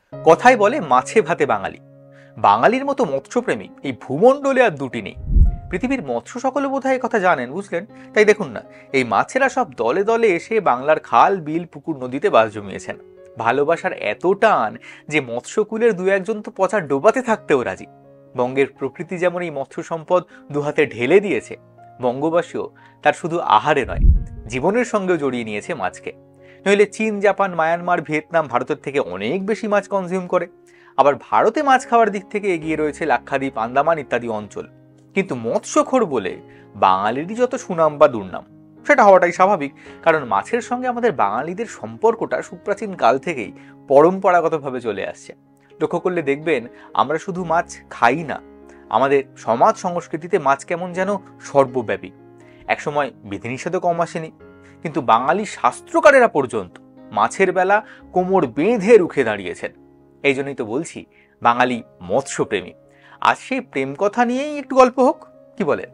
কথায় বলে মাছে ভাতে বাঙালি। বাঙালির মতো মৎস্যপ্রেমী এই ভূমণ্ডলে আর দুটি নেই। পৃথিবীর মৎস্য সকলে বোধহয় কথা জানেন, বুঝলেন? তাই দেখুন না, এই মাছেরা সব দলে দলে এসে বাংলার খাল, বিল, পুকুর, নদীতে বাস জমিয়েছেন। ভালোবাসার এত টান যে মৎস্যকুলের দু একজন তো পচা ডোবাতে থাকতেও রাজি। বঙ্গের প্রকৃতি যেমন এই মৎস্য সম্পদ দুহাতে ঢেলে দিয়েছে, বঙ্গবাসীও তার শুধু আহারে নয়, জীবনের সঙ্গেও জড়িয়ে নিয়েছে মাছকে। নইলে চীন, জাপান, মায়ানমার, ভিয়েতনাম ভারতের থেকে অনেক বেশি মাছ কনজিউম করে। আবার ভারতে মাছ খাওয়ার দিক থেকে এগিয়ে রয়েছে লাক্ষাদ্বীপ, আন্দামান ইত্যাদি অঞ্চল। কিন্তু মৎস্যখোর বলে বাঙালিরই যত সুনাম বা দুর্নাম, সেটা হওয়াটাই স্বাভাবিক। কারণ মাছের সঙ্গে আমাদের বাঙালিদের সম্পর্কটা সুপ্রাচীন কাল থেকেই পরম্পরাগতভাবে চলে আসছে। লক্ষ্য করলে দেখবেন, আমরা শুধু মাছ খাই না, আমাদের সমাজ সংস্কৃতিতে মাছ কেমন যেন সর্বব্যাপী। একসময় বিধিনিষেধও কম আসেনি, কিন্তু বাঙালি শাস্ত্রকারেরা পর্যন্ত মাছের বেলা কোমর বেঁধে রুখে দাঁড়িয়েছেন। এই জন্যই তো বলছি বাঙালি মৎস্যপ্রেমী। আজ সেই প্রেম কথা নিয়েই একটু গল্প হোক, কি বলেন?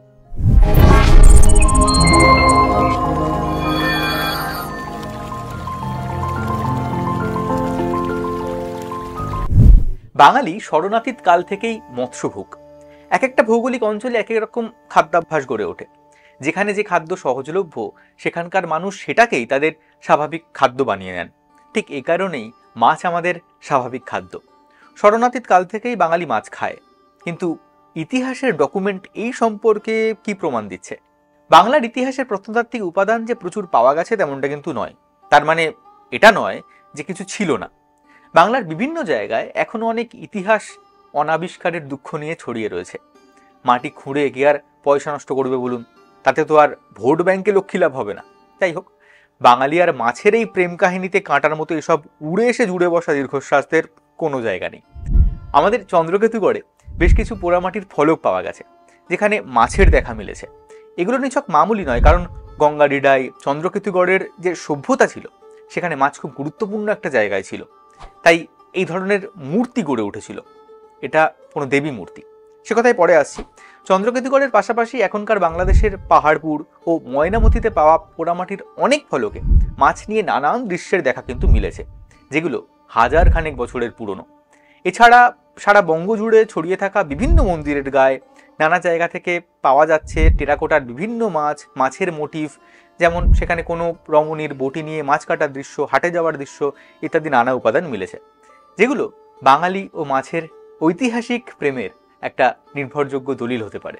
বাঙালি শরণাতীত কাল থেকেই মৎস্যভুক। এক একটা ভৌগোলিক অঞ্চলে এক এক রকম খাদ্যাভ্যাস গড়ে ওঠে। যেখানে যে খাদ্য সহজলভ্য, সেখানকার মানুষ সেটাকেই তাদের স্বাভাবিক খাদ্য বানিয়ে নেন। ঠিক এ কারণেই মাছ আমাদের স্বাভাবিক খাদ্য। শরণাতীত কাল থেকেই বাঙালি মাছ খায়। কিন্তু ইতিহাসের ডকুমেন্ট এই সম্পর্কে কি প্রমাণ দিচ্ছে? বাংলার ইতিহাসের প্রত্নতাত্ত্বিক উপাদান যে প্রচুর পাওয়া গেছে তেমনটা কিন্তু নয়। তার মানে এটা নয় যে কিছু ছিল না। বাংলার বিভিন্ন জায়গায় এখনো অনেক ইতিহাস অনাবিষ্কারের দুঃখ নিয়ে ছড়িয়ে রয়েছে। মাটি খুঁড়ে গিয়ে আর পয়সা নষ্ট করবে বলুন? তাতে তো আর ভোট ব্যাংকে লক্ষ্মী লাভ হবে না। যাই হোক, বাঙালি আর মাছের এই প্রেম কাহিনীতে কাঁটার মতো এসব উড়ে এসে জুড়ে বসা দীর্ঘশ্বাসের কোনো জায়গা নেই। আমাদের চন্দ্রকেতুগড়ে বেশ কিছু পোড়ামাটির ফলক পাওয়া গেছে, যেখানে মাছের দেখা মিলেছে। এগুলো নিছক মামুলি নয়, কারণ গঙ্গাডিডাই, চন্দ্রকেতুগড়ের যে সভ্যতা ছিল, সেখানে মাছ খুব গুরুত্বপূর্ণ একটা জায়গায় ছিল। তাই এই ধরনের মূর্তি গড়ে উঠেছিল। এটা কোনো দেবী মূর্তি, সে কথায় পরে আসছি। চন্দ্রকেতুগড়ের পাশাপাশি এখনকার বাংলাদেশের পাহাড়পুর ও ময়নামতিতে পাওয়া পোড়ামাটির অনেক ফলকে মাছ নিয়ে নানান দৃশ্যের দেখা কিন্তু মিলেছে, যেগুলো হাজার খানেক বছরের পুরনো। এছাড়া সারা বঙ্গ জুড়ে ছড়িয়ে থাকা বিভিন্ন মন্দিরের গায়ে নানা জায়গা থেকে পাওয়া যাচ্ছে টেরাকোটার বিভিন্ন মাছ, মাছের মোটিভ, যেমন সেখানে কোনো রমণীর বটি নিয়ে মাছ কাটার দৃশ্য, হাটে যাওয়ার দৃশ্য ইত্যাদি নানা উপাদান মিলেছে, যেগুলো বাঙালি ও মাছের ঐতিহাসিক প্রেমের একটা নির্ভরযোগ্য দলিল হতে পারে।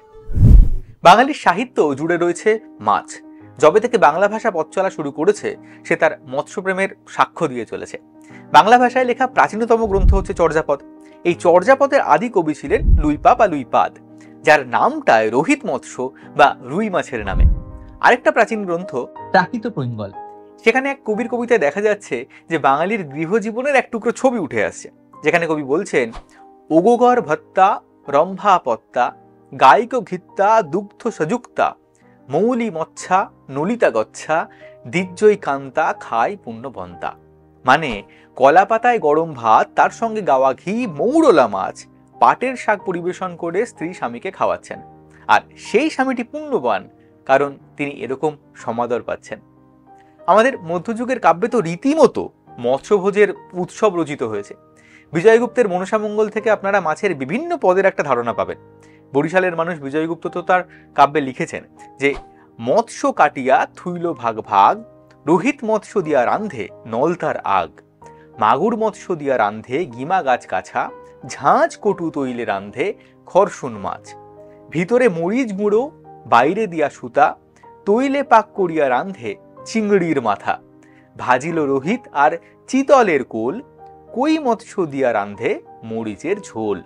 বাঙালির সাহিত্য জুড়ে রয়েছে মাছ। যবে থেকে বাংলা ভাষা পথ চলা শুরু করেছে, সে তার মৎস্যপ্রেমের সাক্ষ্য দিয়ে চলেছে। বাংলা ভাষায় লেখা প্রাচীনতম গ্রন্থ হচ্ছে চর্যাপদ। এই চর্যাপদের আদি কবি ছিলেন লুইপা বা লুইপাদ, যার নামটায় রোহিত মৎস্য বা রুই মাছের নামে। আরেকটা প্রাচীন গ্রন্থ প্রাকৃত পৈঙ্গল, সেখানে এক কবির কবিতায় দেখা যাচ্ছে যে বাঙালির গৃহজীবনের এক টুকরো ছবি উঠে আসছে, যেখানে কবি বলছেন, ওগোগর ভত্তা রম্ভা পত্তা গায়িক ঘিত্তা দুগ্ধ সযুক্তা মৌলি মচ্ছা নলিতা গচ্ছা দিজ্জয় কান্তা খায় পুণ্যবন্তা। মানে কলা পাতায় গরম ভাত, তার সঙ্গে গাওয়া ঘি, মৌরলা মাছ, পাটের শাক পরিবেশন করে স্ত্রী স্বামীকে খাওয়াচ্ছেন। আর সেই স্বামীটি পুণ্যবান, কারণ তিনি এরকম সমাদর পাচ্ছেন। আমাদের মধ্যযুগের কাব্যে তো রীতিমতো মৎস্যভোজের উৎসব রচিত হয়েছে। বিজয়গুপ্তের মনসামঙ্গল থেকে আপনারা মাছের বিভিন্ন পদের একটা ধারণা পাবেন। বরিশালের মানুষ বিজয়গুপ্ত তো তার কাব্যে লিখেছেন যে, মৎস্য কাটিয়া থুইল ভাগ ভাগ, রোহিত মৎস্য দিয়া রান্ধে নল তার আগ, মাগুর মৎস্য দিয়া রান্ধে গিমা গাছ কাছা, ঝাঁঝ কটু তৈলে রান্ধে খরশুন মাছ, ভিতরে মরিচ গুঁড়ো বাইরে দিয়া সুতা, তৈলে পাক করিয়া রান্ধে চিংড়ির মাথা, ভাজিল রোহিত আর চিতলের কোল, কই মৎস্য দিয়া রান্ধে মরিচের ঝোল।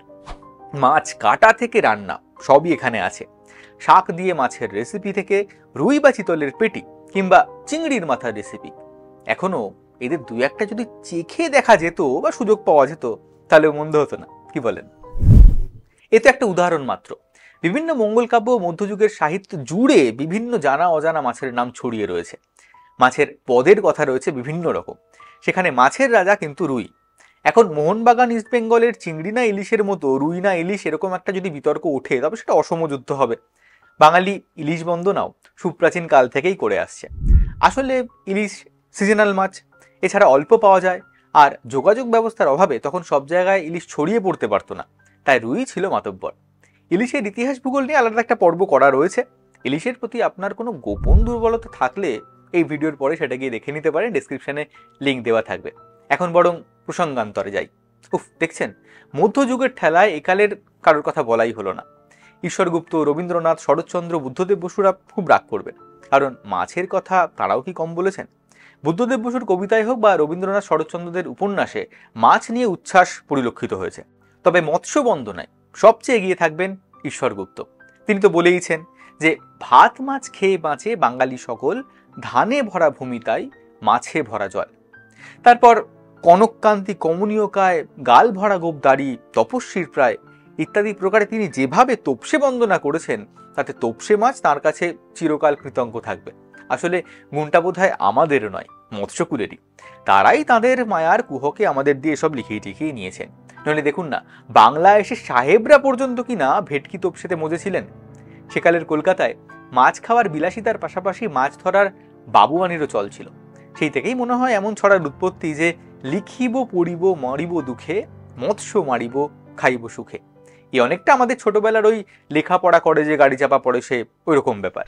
মাছ কাটা থেকে রান্না সবই এখানে আছে। শাক দিয়ে মাছের রেসিপি থেকে রুই বা চিতলের পেটি কিংবা চিংড়ির মাথার রেসিপি, এখনো এদের দু একটা যদি চেখে দেখা যেত বা সুযোগ পাওয়া যেত, তাহলে মন্দ হতো না, কি বলেন? এ তো একটা উদাহরণ মাত্র। বিভিন্ন মঙ্গল কাব্য ও মধ্যযুগের সাহিত্য জুড়ে বিভিন্ন জানা অজানা মাছের নাম ছড়িয়ে রয়েছে। মাছের পদের কথা রয়েছে বিভিন্ন রকম। সেখানে মাছের রাজা কিন্তু রুই। এখন মোহনবাগান ইস্ট বেঙ্গলের চিংড়ি না ইলিশের মতো রুই না ইলিশ এরকম একটা যদি বিতর্ক ওঠে, তবে সেটা অসম যুদ্ধ হবে। বাঙালি ইলিশ বন্দনাও সুপ্রাচীন কাল থেকেই করে আসছে। আসলে ইলিশ সিজনাল মাছ, এছাড়া অল্প পাওয়া যায়, আর যোগাযোগ ব্যবস্থার অভাবে তখন সব জায়গায় ইলিশ ছড়িয়ে পড়তে পারতো না, তাই রুই ছিল মাতব্বর। ইলিশের ইতিহাস ভূগোল নিয়ে আলাদা একটা পর্ব করা রয়েছে। ইলিশের প্রতি আপনার কোনো গোপন দুর্বলতা থাকলে এই ভিডিওর পরে সেটা গিয়ে দেখে নিতে পারেন, ডেসক্রিপশনে লিঙ্ক দেওয়া থাকবে। এখন বরং প্রসঙ্গান্তরে যাই। দেখছেন, মধ্যযুগের ঠেলায় একালের কারোর কথা বলাই হলো না। ঈশ্বরগুপ্ত, রবীন্দ্রনাথ, শরৎচন্দ্র, বুদ্ধদেব বসুরা খুব রাগ করবেন, কারণ মাছের কথা তারাও কি কম বলেছেন? বুদ্ধদেব বসুর কবিতায় হোক বা রবীন্দ্রনাথ শরৎচন্দ্রদের উপন্যাসে মাছ নিয়ে উচ্ছ্বাস পরিলক্ষিত হয়েছে। তবে মৎস্য বন্দনায় সবচেয়ে এগিয়ে থাকবেন ঈশ্বরগুপ্ত। তিনি তো বলেইছেন যে ভাত মাছ খেয়ে বাঁচে বাঙালি সকল, ধানে ভরা ভূমি তাই মাছে ভরা জল। তারপর কনককান্তি কমনীয় কায়, গাল ভরা গোপ দাড়ি, তপস্বীর প্রায় ইত্যাদি প্রকারে তিনি যেভাবে তোপসে বন্দনা করেছেন, তাতে তোপসে মাছ তার কাছে চিরকাল কৃতজ্ঞ থাকবে। আসলে গুণটা বোধহয় আমাদের নয়, মৎস্যকুলেরই। তারাই তাদের মায়ার কুহকে আমাদের দিয়ে এসব লিখিয়ে টিখিয়ে নিয়েছেন। নইলে দেখুন না, বাংলা এসে সাহেবরা পর্যন্ত কিনা ভেটকি তোপসেতে মজেছিলেন। সেকালের কলকাতায় মাছ খাওয়ার বিলাসিতার পাশাপাশি মাছ ধরার বাবুয়ানিরও চল ছিল। সেই থেকেই মনে হয় এমন ছড়ার উৎপত্তি যে লিখিব পড়িব মরিব দুঃখে, মৎস্য মারিব খাইব সুখে। এই অনেকটা আমাদের ছোটবেলার ওই লেখাপড়া করে যে গাড়ি চাপা পড়ে সে ওই রকম ব্যাপার।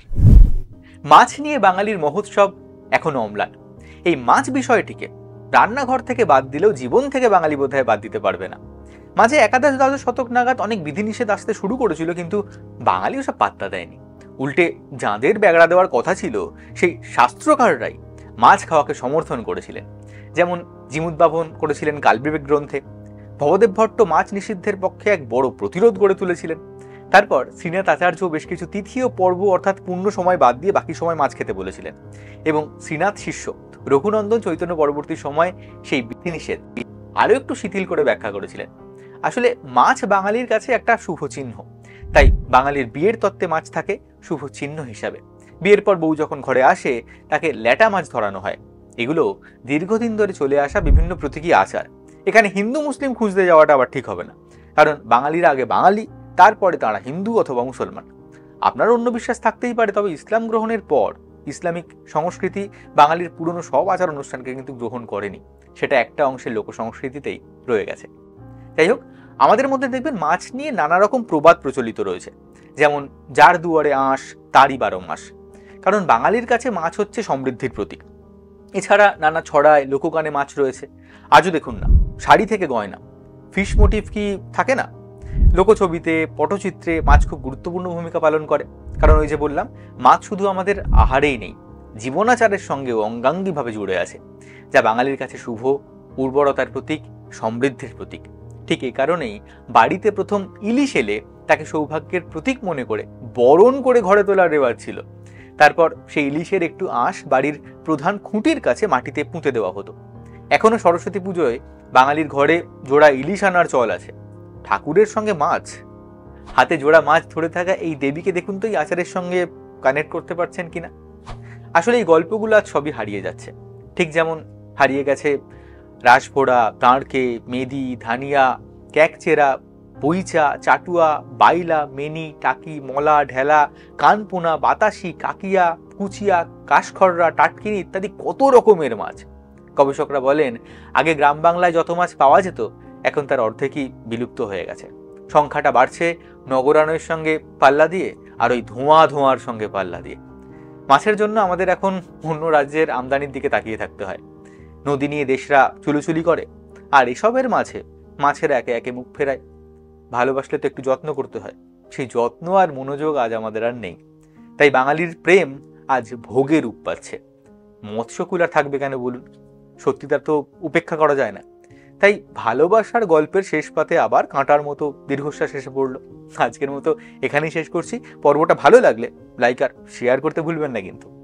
মাছ নিয়ে বাঙালির মহোৎসব এখনো অম্লান। এই মাছ বিষয়টিকে রান্নাঘর থেকে বাদ দিলেও জীবন থেকে বাঙালি বোধহয় বাদ দিতে পারবে না। মাঝে একাদশ দ্বাদশ শতক নাগাদ অনেক বিধিনিষেধ আসতে শুরু করেছিল, কিন্তু বাঙালি ওসব পাত্তা দেয়নি। উল্টে যাঁদের ব্যাগড়া দেওয়ার কথা ছিল সেই শাস্ত্রকাররাই মাছ খাওয়াকে সমর্থন করেছিলেন। যেমন জিমুদ্ভাবন করেছিলেন কালবিবেক গ্রন্থে। ভবদেব ভট্ট মাছ নিষিদ্ধের পক্ষে এক বড় প্রতিরোধ গড়ে তুলেছিলেন। তারপর শ্রীনাথ আচার্য বেশ কিছু তিথি ও পর্ব অর্থাৎ পূর্ণ সময় বাদ দিয়ে বাকি সময় মাছ খেতে বলেছিলেন, এবং শ্রীনাথ শিষ্য রঘুনন্দন চৈতন্য পরবর্তী সময় সেই বিধিনিষেধ আরও একটু শিথিল করে ব্যাখ্যা করেছিলেন। আসলে মাছ বাঙালির কাছে একটা শুভ চিহ্ন, তাই বাঙালির বিয়ের তত্ত্বে মাছ থাকে শুভ চিহ্ন হিসাবে। বিয়ের পর বউ যখন ঘরে আসে তাকে ল্যাটা মাছ ধরানো হয়। এগুলো দীর্ঘদিন ধরে চলে আসা বিভিন্ন প্রতীকী আচার। এখানে হিন্দু মুসলিম খুঁজতে যাওয়াটা আবার ঠিক হবে না, কারণ বাঙালিরা আগে বাঙালি, তারপরে তারা হিন্দু অথবা মুসলমান। আপনার অন্য বিশ্বাস থাকতেই পারে, তবে ইসলাম গ্রহণের পর ইসলামিক সংস্কৃতি বাঙালির পুরনো সব আচার অনুষ্ঠানকে কিন্তু গ্রহণ করেনি। সেটা একটা অংশের লোক সংস্কৃতিতেই রয়ে গেছে। যাই হোক, আমাদের মধ্যে দেখবেন মাছ নিয়ে নানা রকম প্রবাদ প্রচলিত রয়েছে, যেমন যার দুয়ারে আঁশ তারই 12 মাস। কারণ বাঙালির কাছে মাছ হচ্ছে সমৃদ্ধির প্রতীক। এছাড়া নানা ছড়ায় লোকগানে মাছ রয়েছে। আজও দেখুন না, শাড়ি থেকে গয়না, ফিশ মোটিভ কি থাকে না? লোকছবিতে, পটচিত্রে মাছ খুব গুরুত্বপূর্ণ ভূমিকা পালন করে। কারণ ওই যে বললাম, মাছ শুধু আমাদের আহারেই নেই, জীবনাচারের সঙ্গেও অঙ্গাঙ্গিভাবে জুড়ে আছে, যা বাঙালির কাছে শুভ, উর্বরতার প্রতীক, সমৃদ্ধির প্রতীক। ঠিক এই কারণেই বাড়িতে প্রথম ইলিশ এলে তাকে সৌভাগ্যের প্রতীক মনে করে বরণ করে ঘরে তোলার রেওয়াজ ছিল। তারপর সেই ইলিশের একটু আঁশ বাড়ির প্রধান খুঁটির কাছে মাটিতে পুঁতে দেওয়া হতো। এখনো সরস্বতী পুজোয় বাঙালির ঘরে জোড়া ইলিশ আনার চল আছে। ঠাকুরের সঙ্গে মাছ, হাতে জোড়া মাছ ধরে থাকা এই দেবীকে দেখুন তো এই আচারের সঙ্গে কানেক্ট করতে পারছেন কিনা। আসলে এই গল্পগুলো আজ সবই হারিয়ে যাচ্ছে, ঠিক যেমন হারিয়ে গেছে রাসভোড়া, দাঁড়কে, মেদি, ধানিয়া, ক্যাকচেরা, বইচা, চাটুয়া, বাইলা, মেনি, টাকি, মলা, ঢেলা, কানপোনা, বাতাসি, কাকিয়া, কুচিয়া, কাশখররা, টাটকিনি ইত্যাদি কত রকমের মাছ। গবেষকরা বলেন, আগে গ্রাম বাংলায় যত মাছ পাওয়া যেত এখন তার অর্ধেকই বিলুপ্ত হয়ে গেছে। সংখ্যাটা বাড়ছে নগরায়নের সঙ্গে পাল্লা দিয়ে আর ওই ধোঁয়ার সঙ্গে পাল্লা দিয়ে। মাছের জন্য আমাদের এখন অন্য রাজ্যের আমদানির দিকে তাকিয়ে থাকতে হয়। নদী নিয়ে দেশরা চুলোচুলি করে, আর এসবের মাঝে মাছেরা একে একে মুখ ফেরায়। ভালোবাসলে তো একটু যত্ন করতে হয়, সেই যত্ন আর মনোযোগ আজ আমাদের আর নেই। তাই বাঙালির প্রেম আজ ভোগে রূপ পাচ্ছে। মৎস্যকুল আর থাকবে কেন বলুন? সত্যিটার তো উপেক্ষা করা যায় না। তাই ভালোবাসার গল্পের শেষ পাতে আবার কাঁটার মতো দীর্ঘশ্বাস এসে পড়লো। আজকের মতো এখানেই শেষ করছি। পর্বটা ভালো লাগলে লাইক আর শেয়ার করতে ভুলবেন না কিন্তু।